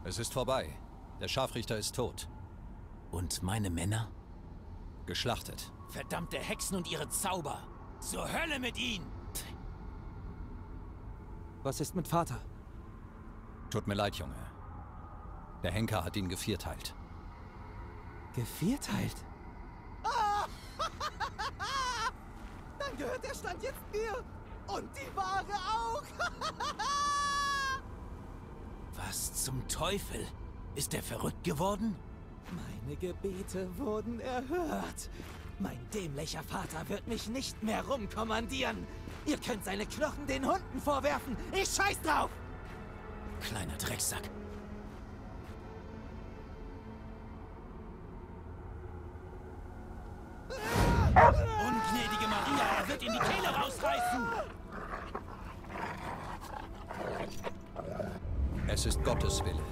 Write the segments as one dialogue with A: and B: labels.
A: Es ist vorbei. Der Scharfrichter ist tot.
B: Und meine Männer?
A: Geschlachtet.
B: Verdammte Hexen und ihre Zauber! Zur Hölle mit ihnen!
C: Was ist mit Vater?
A: Tut mir leid, Junge. Der Henker hat ihn gevierteilt.
C: Gevierteilt?
D: Dann gehört der Stand jetzt mir! Und die Ware auch!
B: Was zum Teufel? Ist er verrückt geworden?
D: Meine Gebete wurden erhört. Mein dämlicher Vater wird mich nicht mehr rumkommandieren. Ihr könnt seine Knochen den Hunden vorwerfen. Ich scheiß drauf!
B: Kleiner Drecksack. Ungnädige Maria, er wird ihm die Kehle rausreißen!
A: Es ist Gottes Wille.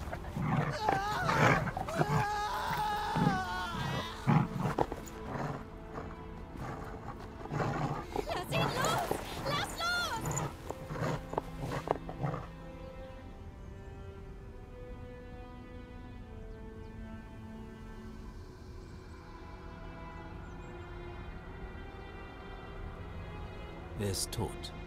E: Lass ihn los! Lass los!
B: Er ist tot.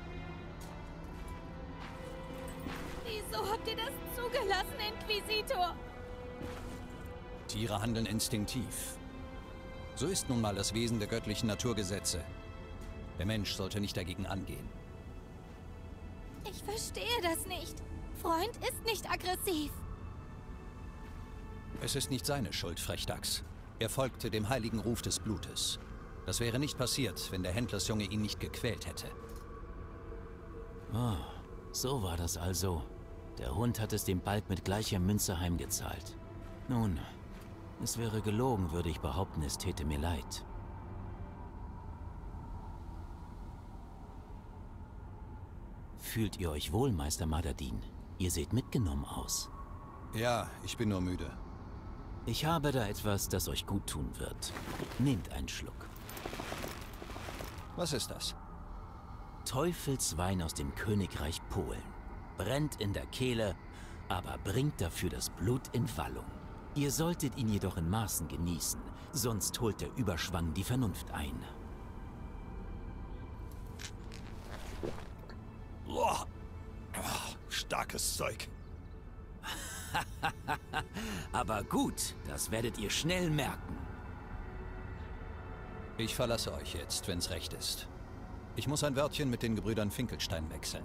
E: Wieso habt ihr das zugelassen, Inquisitor?
A: Tiere handeln instinktiv. So ist nun mal das Wesen der göttlichen Naturgesetze. Der Mensch sollte nicht dagegen angehen.
E: Ich verstehe das nicht. Freund ist nicht aggressiv.
A: Es ist nicht seine Schuld, Frechdachs. Er folgte dem heiligen Ruf des Blutes. Das wäre nicht passiert, wenn der Händlersjunge ihn nicht gequält hätte.
B: Oh, so war das also. Der Hund hat es dem Balg mit gleicher Münze heimgezahlt. Nun, es wäre gelogen, würde ich behaupten, es täte mir leid. Fühlt ihr euch wohl, Meister Madadin? Ihr seht mitgenommen aus.
A: Ja, ich bin nur müde.
B: Ich habe da etwas, das euch gut tun wird. Nehmt einen Schluck.
A: Was ist das?
B: Teufelswein aus dem Königreich Polen. Brennt in der Kehle, aber bringt dafür das Blut in Wallung. Ihr solltet ihn jedoch in Maßen genießen, sonst holt der Überschwang die Vernunft ein.
F: Boah. Starkes Zeug.
B: Aber gut, das werdet ihr schnell merken.
A: Ich verlasse euch jetzt, wenn's recht ist. Ich muss ein Wörtchen mit den Gebrüdern Finkelstein wechseln.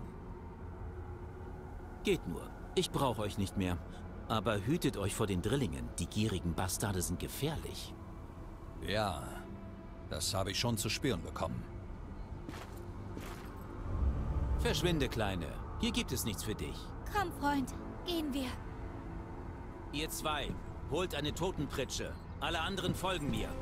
B: Geht nur. Ich brauche euch nicht mehr. Aber hütet euch vor den Drillingen. Die gierigen Bastarde sind gefährlich.
A: Ja, das habe ich schon zu spüren bekommen.
B: Verschwinde, Kleine. Hier gibt es nichts für dich.
E: Komm, Freund, gehen wir.
B: Ihr zwei, holt eine Totenpritsche. Alle anderen folgen mir.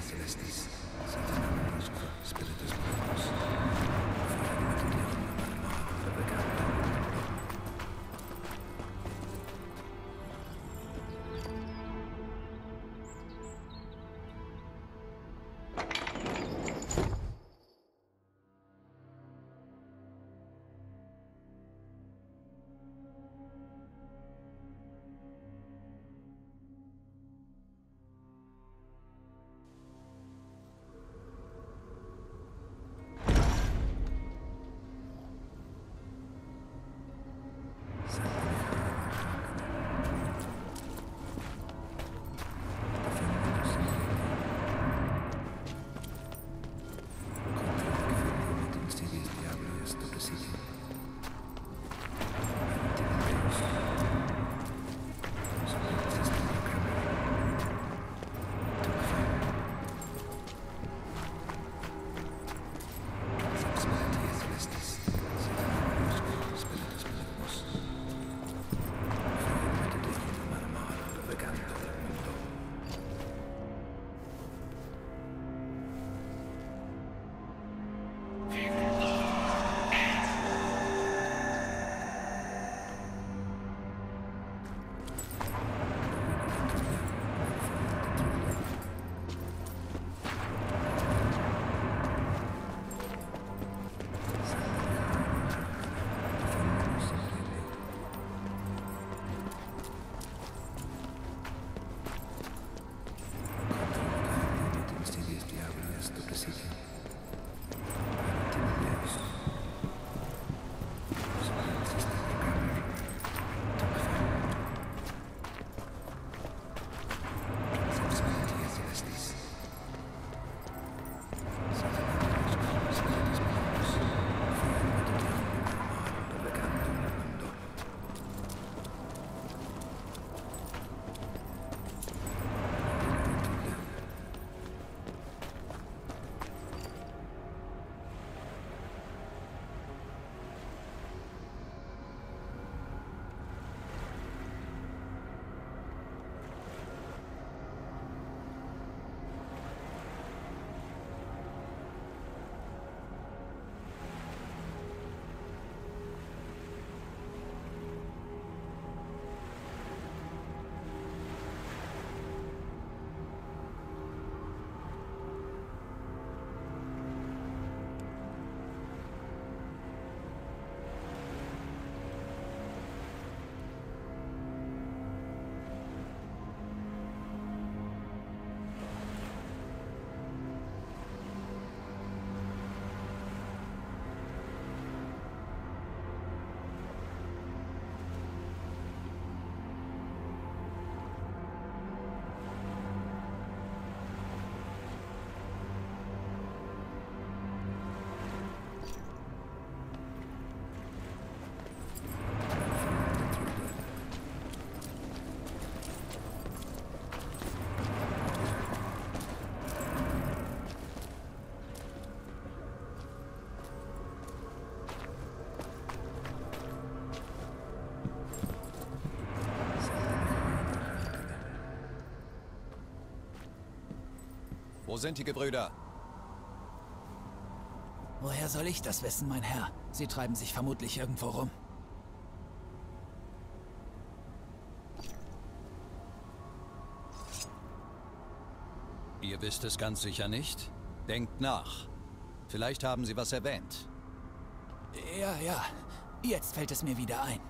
A: Wo sind die Gebrüder?
D: Woher soll ich das wissen, mein Herr? Sie treiben sich vermutlich irgendwo rum.
A: Ihr wisst es ganz sicher nicht? Denkt nach. Vielleicht haben sie was erwähnt.
D: Ja. Jetzt fällt es mir wieder ein.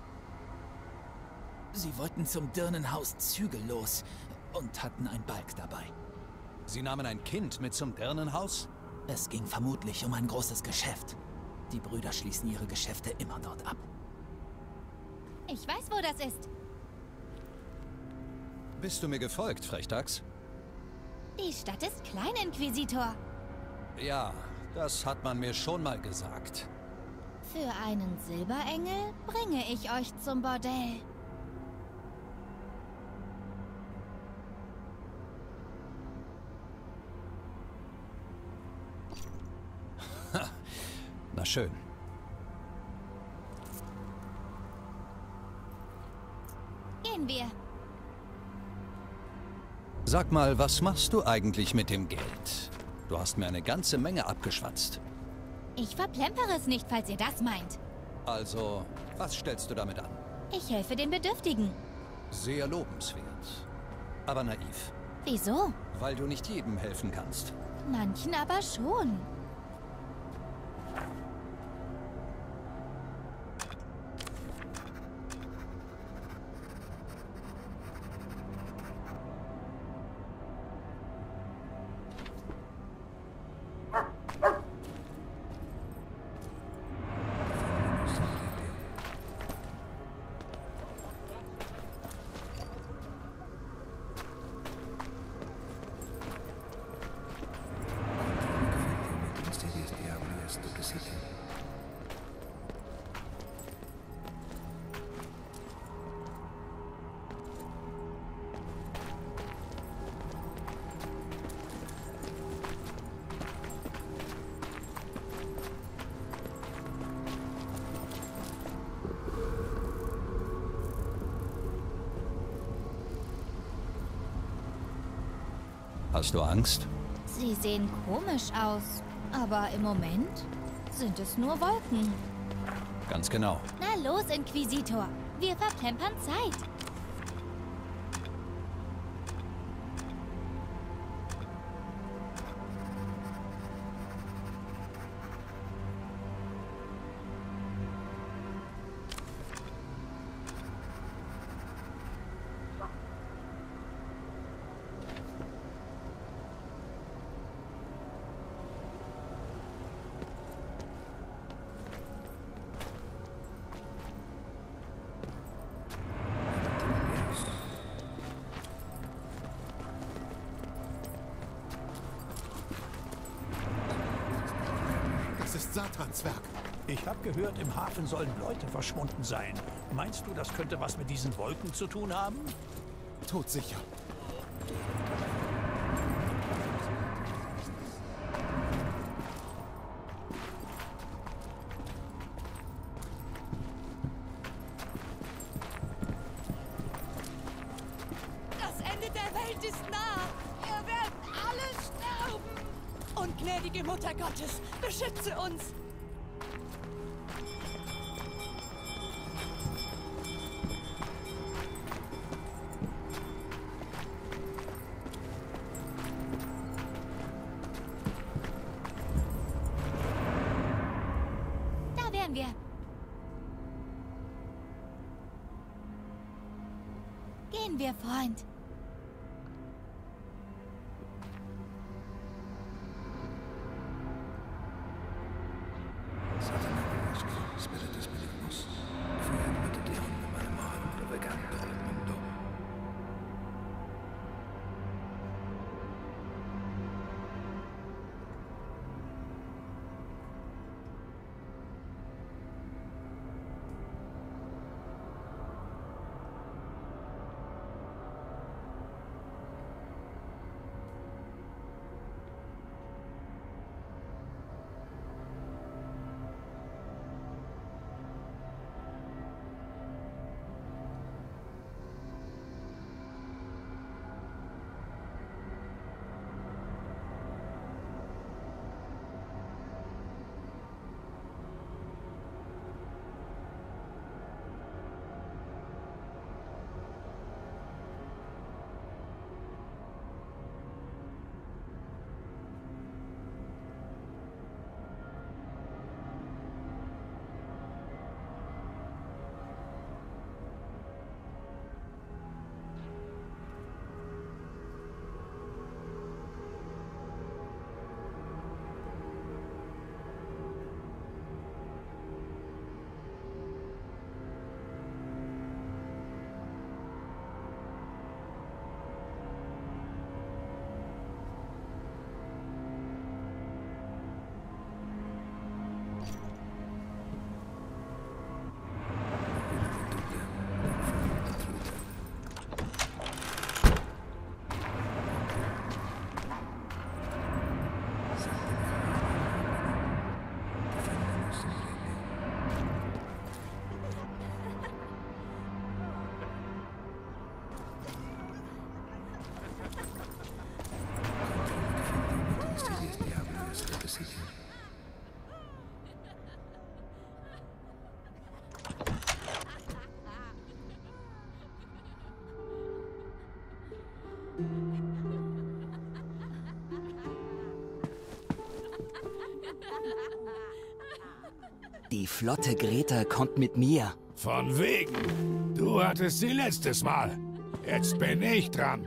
D: Sie wollten zum Dirnenhaus zügellos und hatten ein Balg dabei.
A: Sie nahmen ein Kind mit zum Dirnenhaus?
D: Es ging vermutlich um ein großes Geschäft. Die Brüder schließen ihre Geschäfte immer dort ab.
E: Ich weiß, wo das ist.
A: Bist du mir gefolgt, Frechdachs?
E: Die Stadt ist klein, Inquisitor.
A: Ja, das hat man mir schon mal gesagt.
E: Für einen Silberengel bringe ich euch zum Bordell.
A: Na schön.
E: Gehen wir.
A: Sag mal, was machst du eigentlich mit dem Geld? Du hast mir eine ganze Menge abgeschwatzt.
E: Ich verplempere es nicht, falls ihr das meint.
A: Also, was stellst du damit an?
E: Ich helfe den Bedürftigen.
A: Sehr lobenswert. Aber naiv.
E: Wieso?
A: Weil du nicht jedem helfen kannst.
E: Manchen aber schon.
A: Hast du Angst?
E: Sie sehen komisch aus. Aber im Moment sind es nur Wolken.
A: Ganz genau.
E: Na los, Inquisitor. Wir verplempern Zeit.
C: Das ist Satans Werk.
G: Ich habe gehört, im Hafen sollen Leute verschwunden sein. Meinst du, das könnte was mit diesen Wolken zu tun haben?
C: Todsicher.
H: Das Ende der Welt ist nah. Wir werden alle sterben. Und gnädige Mutter Gottes, beschütze uns.
E: Da wären wir. Gehen wir, Freund.
I: Die flotte Greta kommt mit mir.
J: Von wegen. Du hattest sie letztes Mal. Jetzt bin ich dran.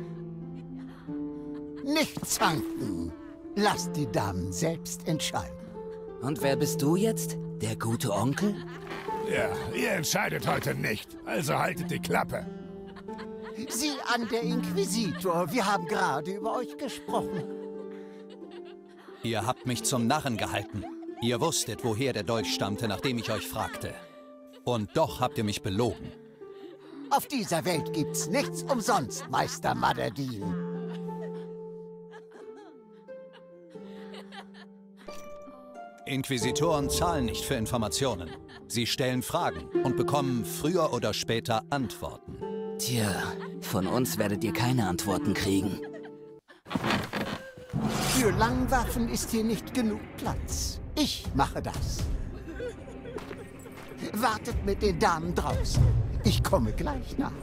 K: Nicht zanken. Lass die Damen selbst entscheiden.
I: Und wer bist du jetzt? Der gute Onkel?
J: Ja, ihr entscheidet heute nicht. Also haltet die Klappe.
K: Sieh an, der Inquisitor. Wir haben gerade über euch gesprochen.
A: Ihr habt mich zum Narren gehalten. Ihr wusstet, woher der Dolch stammte, nachdem ich euch fragte. Und doch habt ihr mich belogen.
K: Auf dieser Welt gibt's nichts umsonst, Meister Madadin.
A: Inquisitoren zahlen nicht für Informationen. Sie stellen Fragen und bekommen früher oder später Antworten.
I: Tja, von uns werdet ihr keine Antworten kriegen.
K: Für Langwaffen ist hier nicht genug Platz. Ich mache das. Wartet mit den Damen draußen. Ich komme gleich nach.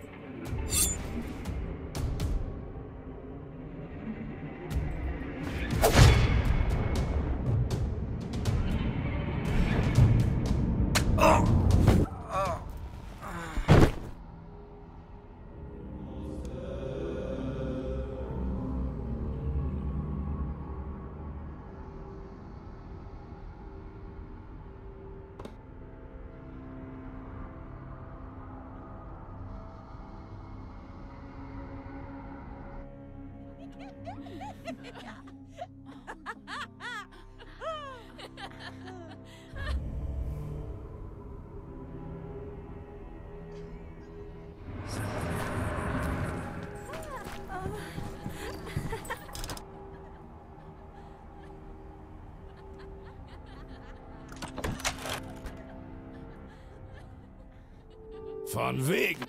J: Von wegen.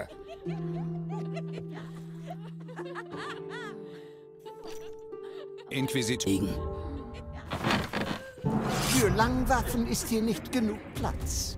A: Inquisitor.
K: Für Langwaffen ist hier nicht genug Platz.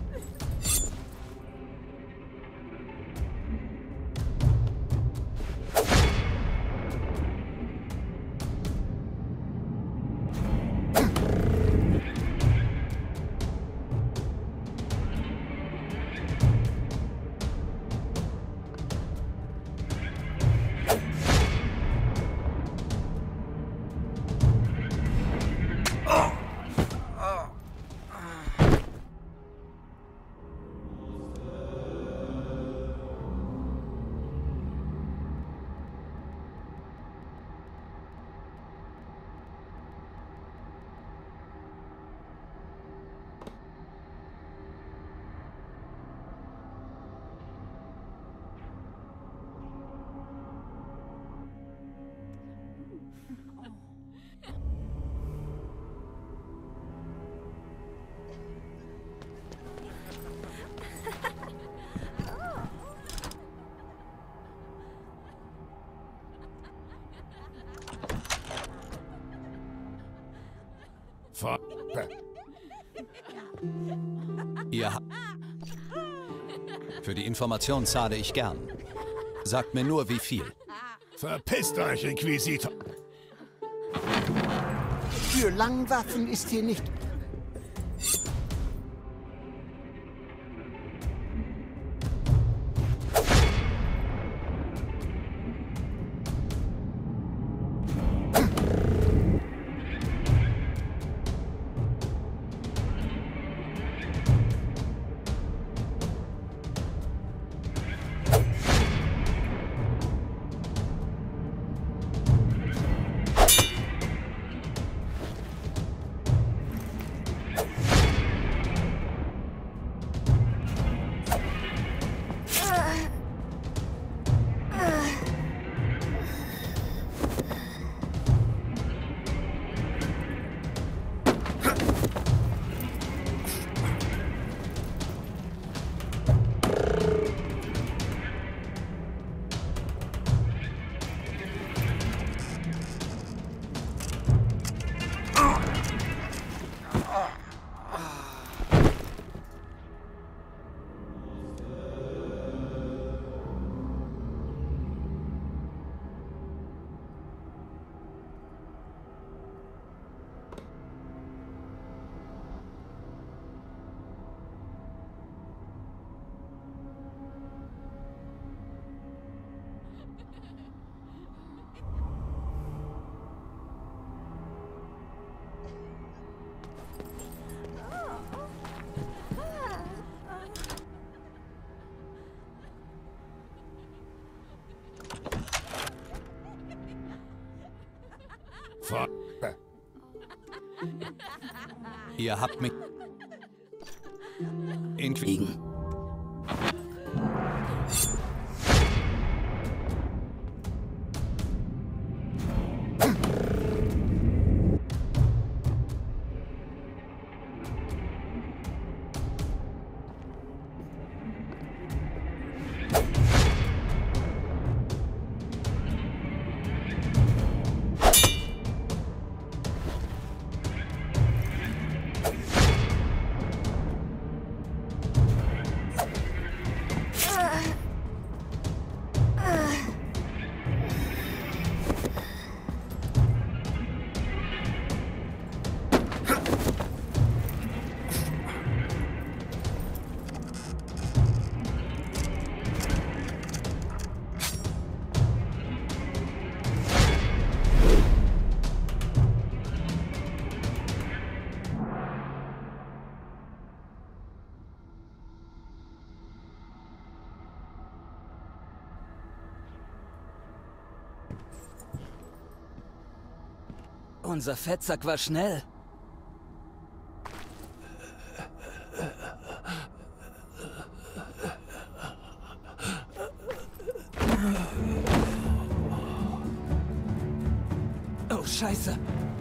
A: Ja. Für die Information zahle ich gern. Sagt mir nur, wie viel.
J: Verpisst euch, Inquisitor!
K: Für Langwaffen ist hier nicht...
A: Ihr habt mich...
I: Liegen. Unser Fettsack war schnell. Oh, Scheiße.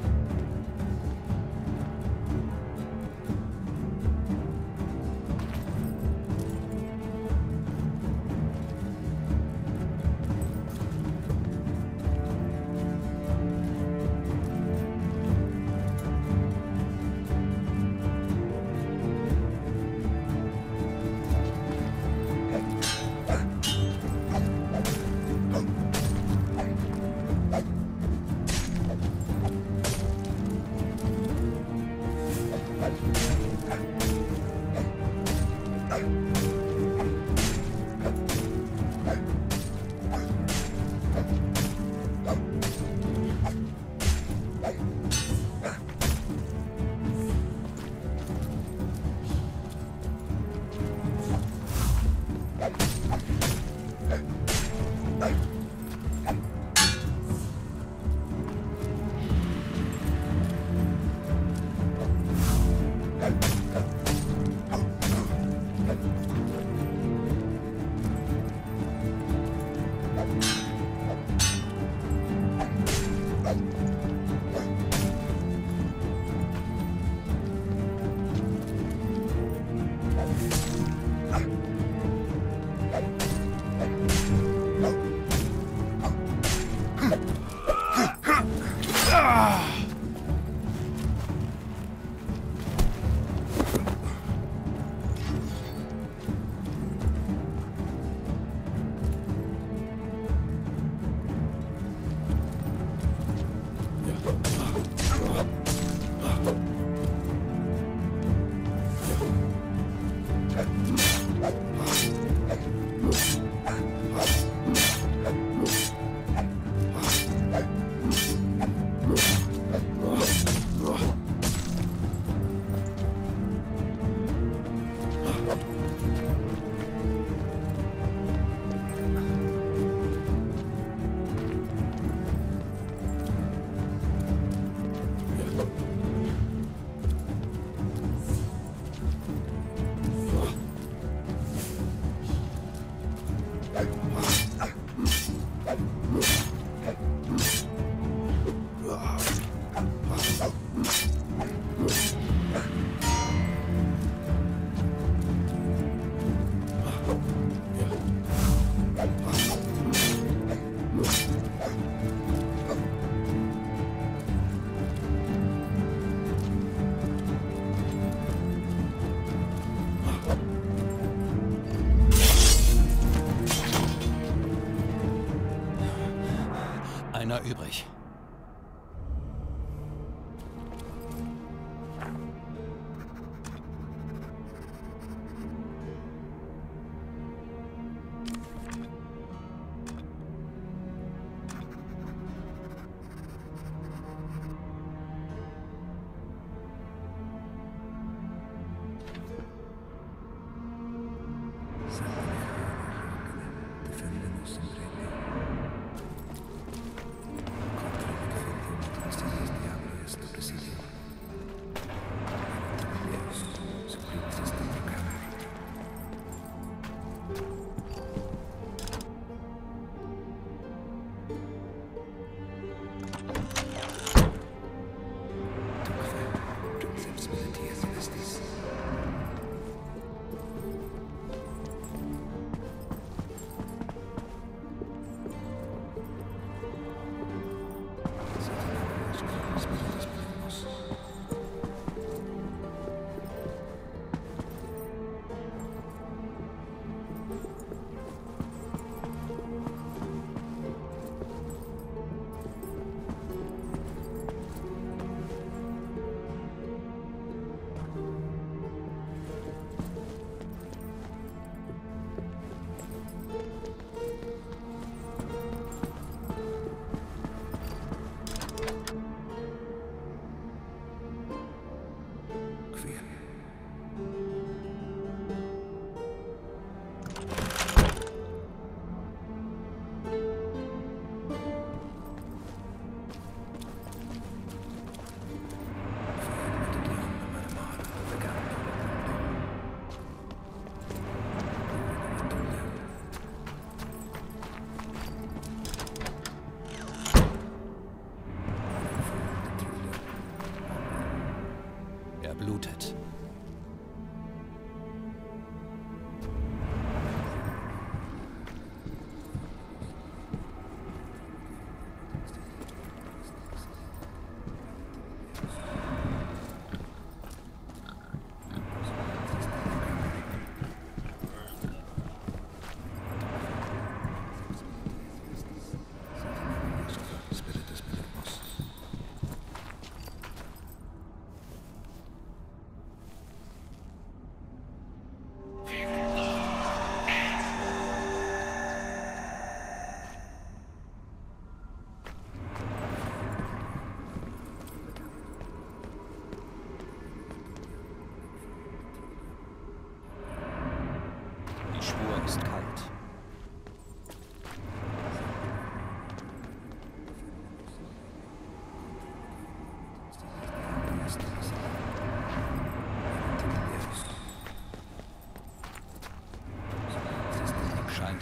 A: Einer übrig.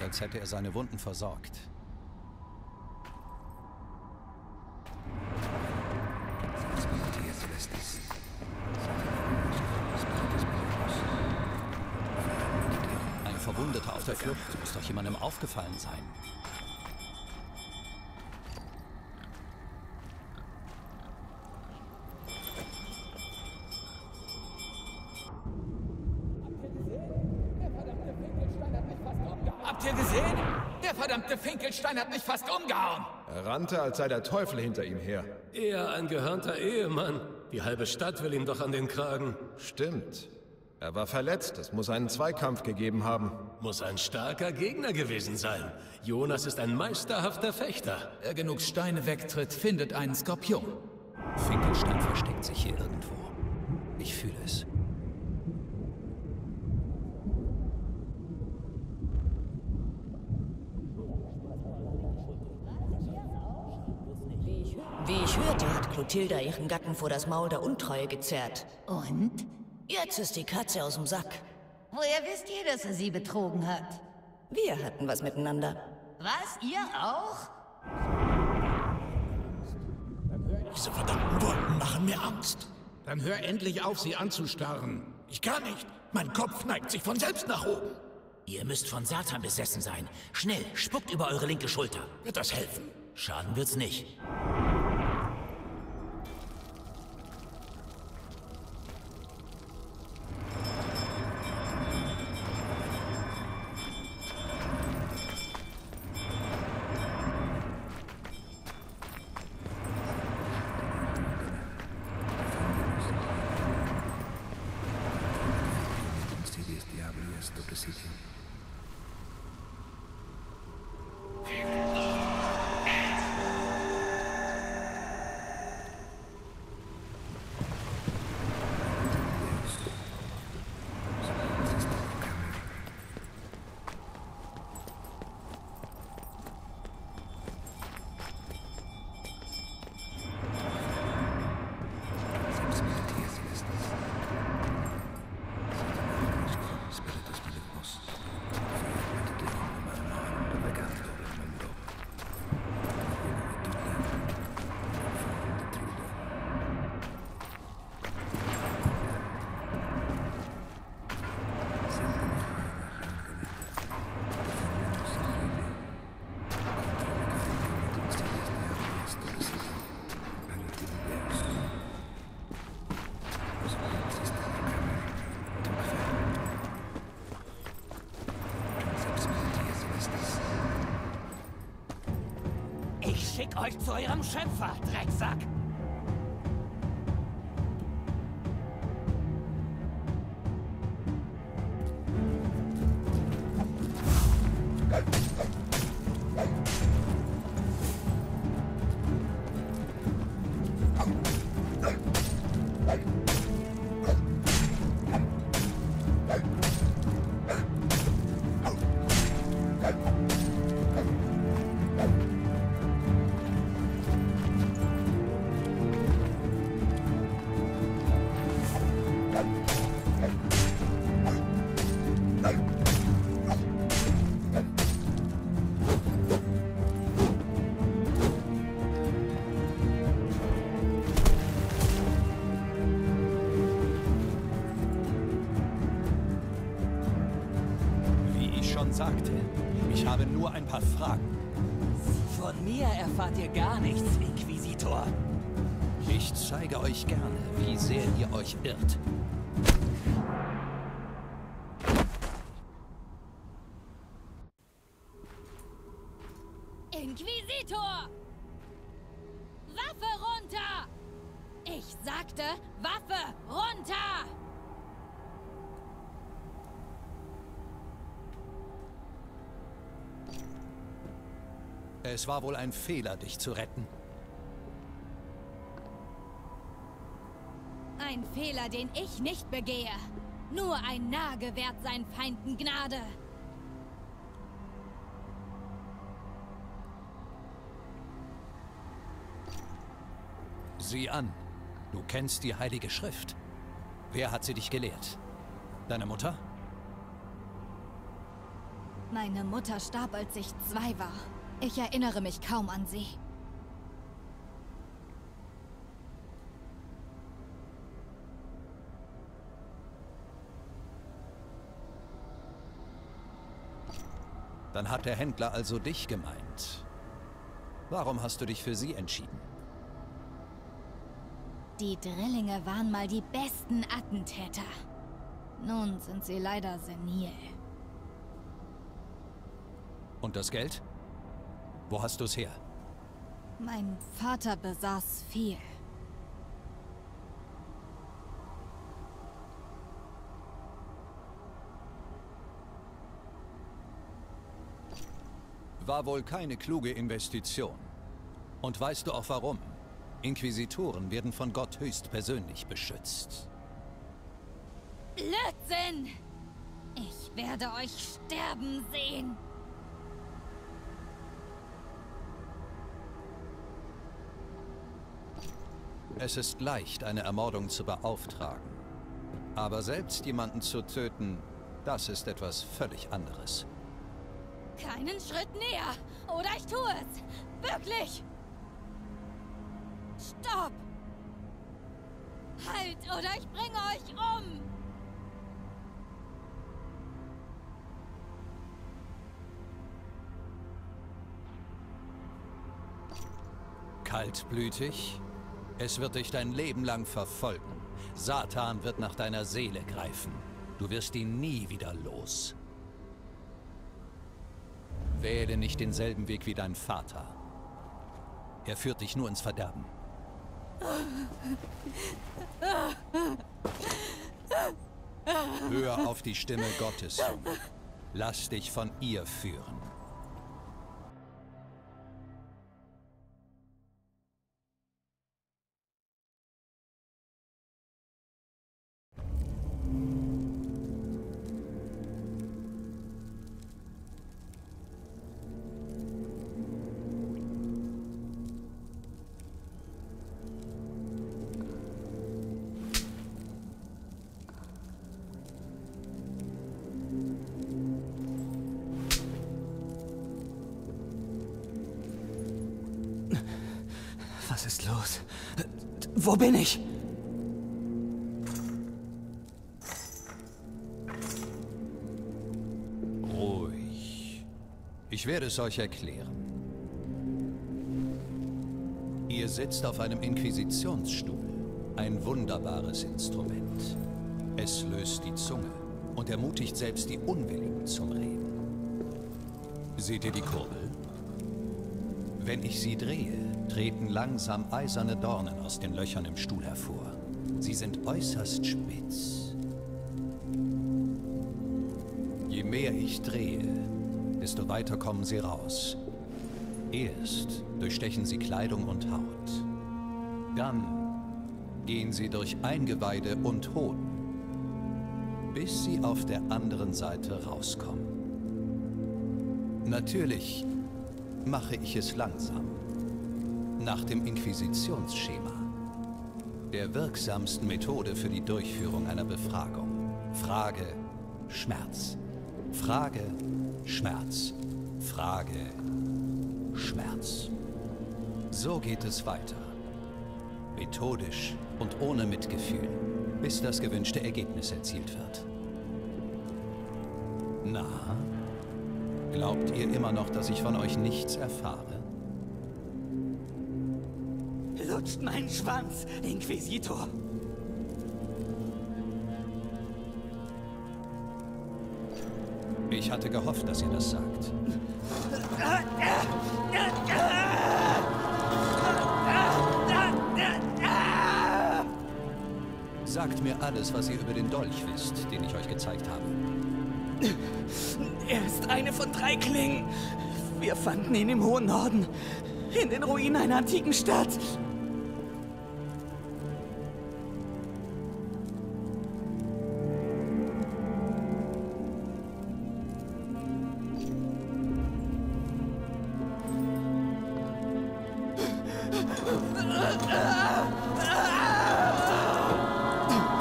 A: als hätte er seine Wunden versorgt. Ein Verwundeter auf der Flucht muss doch jemandem aufgefallen sein.
L: Habt ihr gesehen? Der verdammte Finkelstein hat mich fast umgehauen.
M: Er rannte, als sei der Teufel hinter ihm her.
N: Eher ein gehörnter Ehemann. Die halbe Stadt will ihm doch an den Kragen.
M: Stimmt. Er war verletzt. Es muss einen Zweikampf gegeben haben.
N: Muss ein starker Gegner gewesen sein. Jonas ist ein meisterhafter Fechter.
L: Wer genug Steine wegtritt, findet einen Skorpion.
A: Finkelstein versteckt sich hier irgendwo. Ich fühle es.
O: Wie ich hörte, hat Clotilda ihren Gatten vor das Maul der Untreue gezerrt.
P: Und?
O: Jetzt ist die Katze aus dem Sack.
P: Woher wisst ihr, dass er sie betrogen hat?
O: Wir hatten was miteinander.
P: Was? Ihr auch?
J: Diese verdammten Wolken machen mir Angst. Dann hör endlich auf, sie anzustarren. Ich kann nicht. Mein Kopf neigt sich von selbst nach oben.
B: Ihr müsst von Satan besessen sein. Schnell, spuckt über eure linke Schulter.
J: Wird das helfen?
B: Schaden wird's nicht.
D: Schickt euch zu eurem Schöpfer, Drecksack!
A: Sagte, ich habe nur ein paar Fragen.
D: Von mir erfahrt ihr gar nichts, Inquisitor.
A: Ich zeige euch gerne, wie sehr ihr euch irrt.
E: Inquisitor! Waffe runter! Ich sagte, Waffe runter!
A: Es war wohl ein Fehler, dich zu retten.
E: Ein Fehler, den ich nicht begehe. Nur ein Narr gewährt seinen Feinden Gnade.
A: Sieh an, du kennst die Heilige Schrift. Wer hat sie dich gelehrt? Deine Mutter?
E: Meine Mutter starb, als ich 2 war. Ich erinnere mich kaum an sie.
A: Dann hat der Händler also dich gemeint. Warum hast du dich für sie entschieden?
E: Die Drillinge waren mal die besten Attentäter. Nun sind sie leider senil.
A: Und das Geld? Wo hast du es her?
E: Mein Vater besaß viel.
A: War wohl keine kluge Investition. Und weißt du auch warum? Inquisitoren werden von Gott höchstpersönlich beschützt.
E: Blödsinn! Ich werde euch sterben sehen.
A: Es ist leicht, eine Ermordung zu beauftragen. Aber selbst jemanden zu töten, das ist etwas völlig anderes.
E: Keinen Schritt näher, oder ich tue es. Wirklich! Stopp! Halt, oder ich bringe euch um!
A: Kaltblütig? Es wird dich dein Leben lang verfolgen. Satan wird nach deiner Seele greifen. Du wirst ihn nie wieder los. Wähle nicht denselben Weg wie dein Vater. Er führt dich nur ins Verderben. Hör auf die Stimme Gottes, Junge. Lass dich von ihr führen.
D: Was ist los? Wo bin ich?
A: Ruhig. Ich werde es euch erklären. Ihr sitzt auf einem Inquisitionsstuhl. Ein wunderbares Instrument. Es löst die Zunge und ermutigt selbst die Unwilligen zum Reden. Seht ihr die Kurbel? Wenn ich sie drehe, treten langsam eiserne Dornen aus den Löchern im Stuhl hervor. Sie sind äußerst spitz. Je mehr ich drehe, desto weiter kommen sie raus. Erst durchstechen sie Kleidung und Haut. Dann gehen sie durch Eingeweide und Hoden, bis sie auf der anderen Seite rauskommen. Natürlich mache ich es langsam. Nach dem Inquisitionsschema. Der wirksamsten Methode für die Durchführung einer Befragung. Frage, Schmerz. Frage, Schmerz. Frage, Schmerz. So geht es weiter. Methodisch und ohne Mitgefühl, bis das gewünschte Ergebnis erzielt wird. Na? Glaubt ihr immer noch, dass ich von euch nichts erfahre?
D: Lutscht meinen Schwanz, Inquisitor!
A: Ich hatte gehofft, dass ihr das sagt. Sagt mir alles, was ihr über den Dolch wisst, den ich euch gezeigt habe.
D: Er ist eine von 3 Klingen. Wir fanden ihn im hohen Norden, in den Ruinen einer antiken Stadt.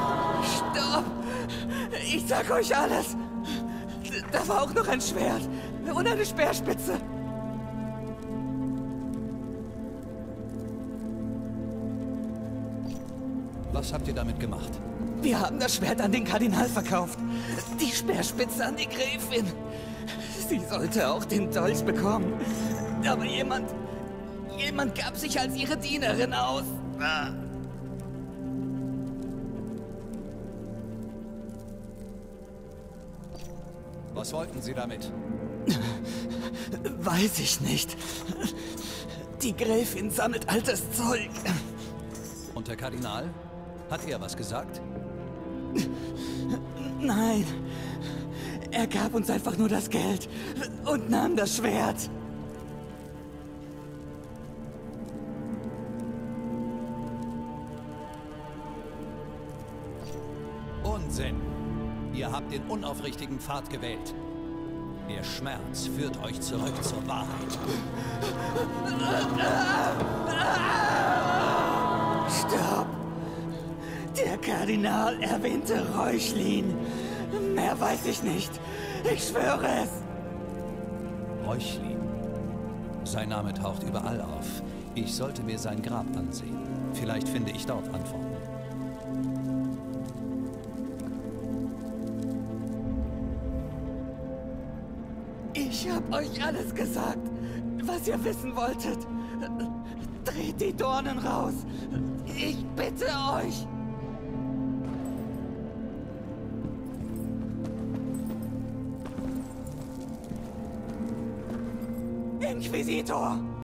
D: Stopp! Ich sag euch alles! Da war auch noch ein Schwert. Und eine Speerspitze.
A: Was habt ihr damit gemacht?
D: Wir haben das Schwert an den Kardinal verkauft. Die Speerspitze an die Gräfin. Sie sollte auch den Dolch bekommen. Aber jemand gab sich als ihre Dienerin aus.
A: Was wollten Sie damit?
D: Weiß ich nicht. Die Gräfin sammelt altes Zeug.
A: Und der Kardinal? Hat er was gesagt?
D: Nein. Er gab uns einfach nur das Geld und nahm das Schwert.
A: Unsinn! Ihr habt den unaufrichtigen Pfad gewählt. Der Schmerz führt euch zurück zur Wahrheit.
D: Stopp! Der Kardinal erwähnte Räuchlin. Mehr weiß ich nicht. Ich schwöre es.
A: Räuchlin. Sein Name taucht überall auf. Ich sollte mir sein Grab ansehen. Vielleicht finde ich dort Antworten.
D: Ich hab euch alles gesagt, was ihr wissen wolltet. Dreht die Dornen raus. Ich bitte euch. Inquisitor!